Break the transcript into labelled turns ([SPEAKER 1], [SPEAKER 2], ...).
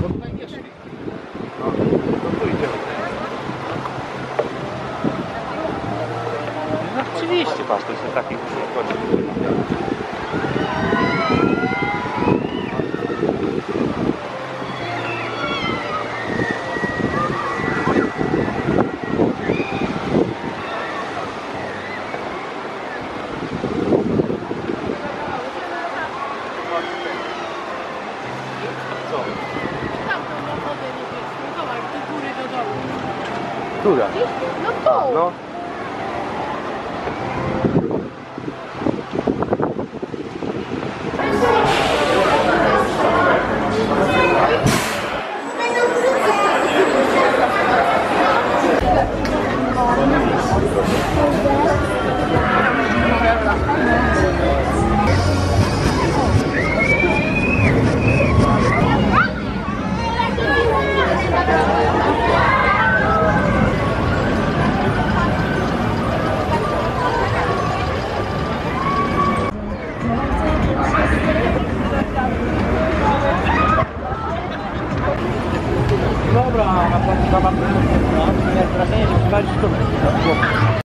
[SPEAKER 1] Bo tutaj nie szli. No, to tu idziemy.
[SPEAKER 2] No oczywiście, patrz, to się takich nie chodzi. Która?
[SPEAKER 3] No tu!
[SPEAKER 2] No.
[SPEAKER 1] Dobra, a pan ma wrażenie, że chyba